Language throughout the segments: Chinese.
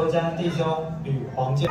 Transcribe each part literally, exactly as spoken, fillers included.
刘家弟兄与黄建。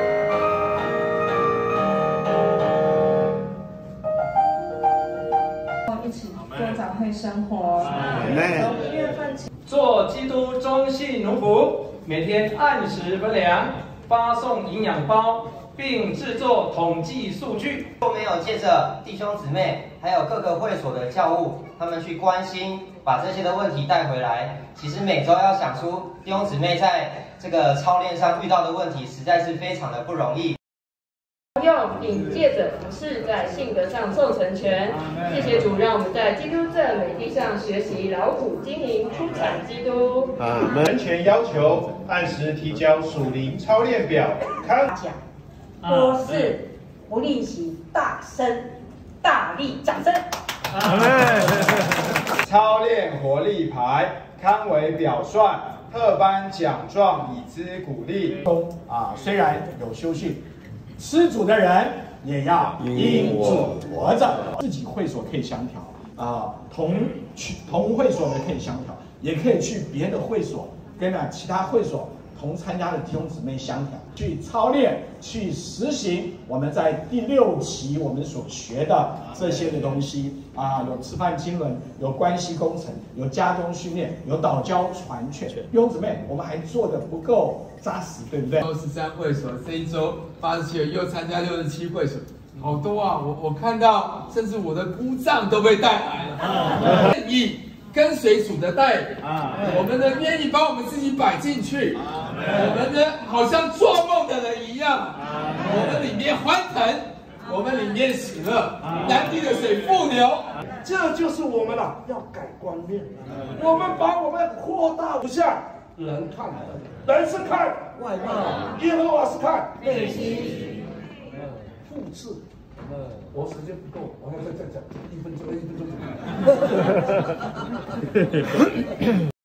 一起过早会生活，从一月份起， 做基督中信奴仆，每天按时分粮，发送营养包，并制作统计数据。 都没有借着弟兄姊妹还有各个会所的教务，他们去关心，把这些的问题带回来。其实每周要想出弟兄姊妹在这个操练上遇到的问题，实在是非常的不容易。 用凭借着服侍，在性格上受成全。谢谢主，让我们在基督这美地上学习劳苦经营，出产基督。 啊，人权要求按时提交属灵操练表。看讲，多事不吝惜，大声大力掌声。 操练活力牌，堪为表率，特颁奖状以资鼓励。 啊，虽然有修训。 吃主的人也要因主活着，自己会所可以相调啊，同去同会所的可以相调，也可以去别的会所跟啊其他会所同参加的弟兄姊妹相调，去操练，去实行我们在第六期我们所学的这些的东西啊，有吃饭经纶，有关系工程，有家中训练，有祷教传劝。弟兄姊妹，我们还做的不够扎实，对不对？ 六十三会所，这一周八十七人又参加六十七会所，好多啊！我我看到，甚至我的姑丈都被带来了，愿意跟随主的带领啊，我们呢愿意把我们自己摆进去，我们呢好像做梦的人一样，我们里面欢腾，我们里面喜乐，南地的水复流。 这就是我们啊，要改观念。我们把我们扩大不像人看人，人是看外貌，耶和华是看内心。复制。我时间不够，我要再再讲一分钟，一分钟。